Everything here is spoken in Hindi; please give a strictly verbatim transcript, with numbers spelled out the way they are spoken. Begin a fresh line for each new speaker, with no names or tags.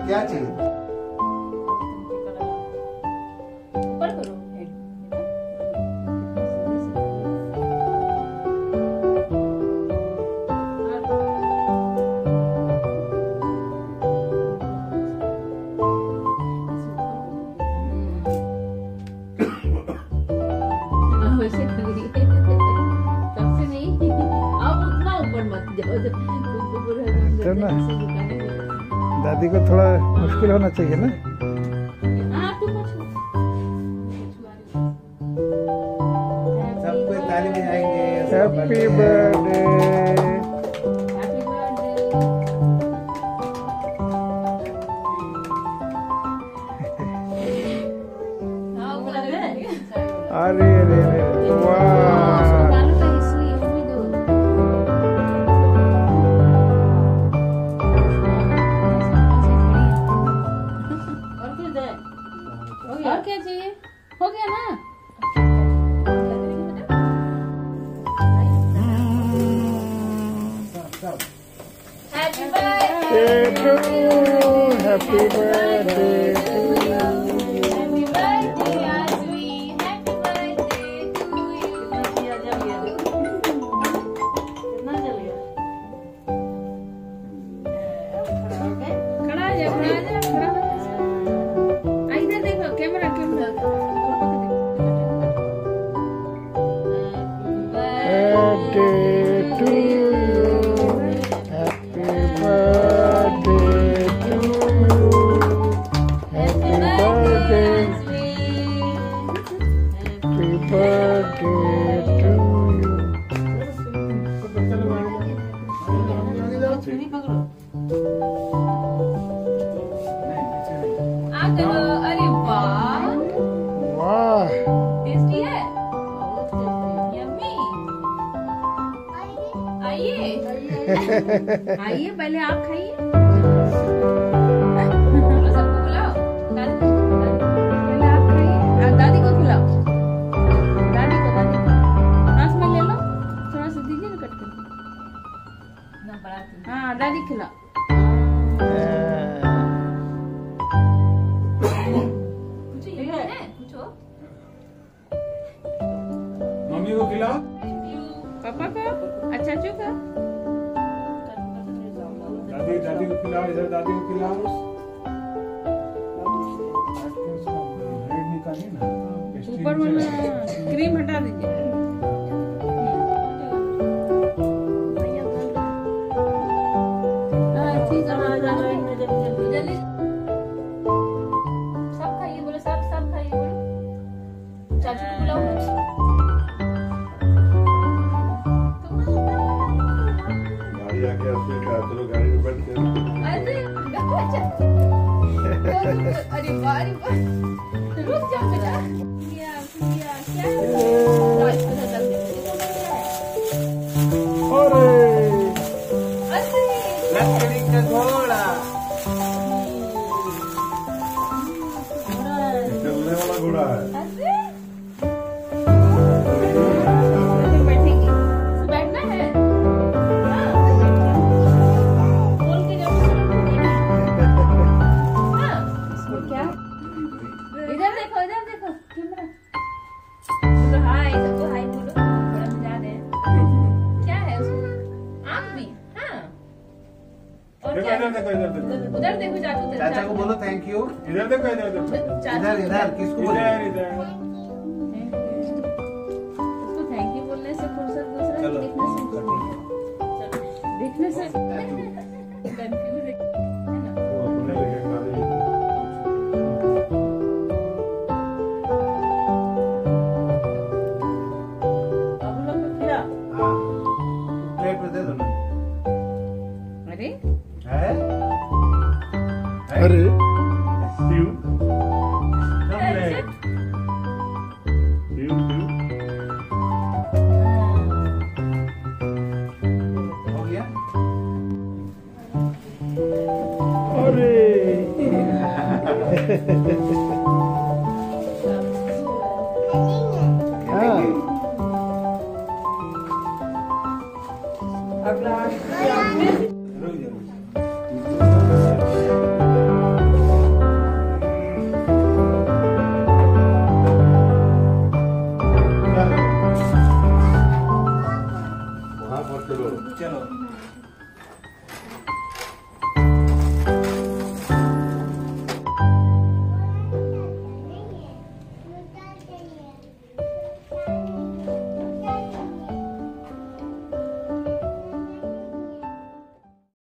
क्या चाहिए?
ऊपर करो हेड। वैसे नहीं, आप उतना ऊपर मत जाओ।
करना दादी को थोड़ा मुश्किल होना चाहिए ना।
सबको ताली बजाएंगे।
Happy birthday. अरे अरे अरे वाह।
और क्या चाहिए? हो गया ना? Happy birthday to you.
Happy birthday to you.
Happy birthday Ashvi. Happy birthday to you. कितना जल गया? कितना जल गया? खड़ा हो जा, खड़ा हो जा, खड़ा हो जा। इधर देखो, camera camera.
Birthday to you. Happy birthday to you. Happy birthday. Happy birthday to you.
आ चलो। अरे वाह,
वाह।
टेस्टी है। यम्मी। आइए आइए, पहले आप खाइए। चलो सबको खिलाओ। दादी को पहले आप खाइए, और दादी को खिलाओ। दादी को दादी को हाथ में ले लो, थोड़ा सा दीजिए ना कट कर। हाँ दादी खिलाओ।
मम्मी को खिलाओ।
पापा को, अच्छा चुका।
दादी दादी को खिलाओ। इधर दादी को खिलाओ।
ऊपर में क्रीम हटा दीजिए। हाँ ठीक है, जल्दी सब खाइए। बोलो सब सब खाइए। बोलो चाचू को बुलाओ।
आके उसमें खा चलो गाड़ी में बैठ के।
अरे अरे वाह, अरे वाह। रुक जाओ बेटा। क्या क्या क्या
अरे
लकड़ी का घोड़ा। चलने वाला घोड़ा है।
बैठेगी, बैठना है। इधर देखो, इधर देखो कैमरा। तो हाय, सबको हाय बोलो। बड़ा मजा आ रहा है। क्या है उसमें? आँख भी। हाँ। और क्या?
इधर देखो, इधर देखो।
उधर देखो चाचू।
चाचा को बोलो थैंक यू। इधर देखो, इधर देखो।
चाचू
इधर इधर किसको बोलो? इधर इधर।
उसको थैंक यू बोलने से फुर्सत दूसरा
चलो।
देखने से चलो देखने से कंफ्यूज है ना।
वो अपने लेके खा रही है।
अब लोग को खिला।
हाँ प्लेट में दे दो ना।
अरे
है?
अरे
स्ट्यू। प्लेट। Stew stew. हो गया?
अरे हाँ
अगला चलो
चलो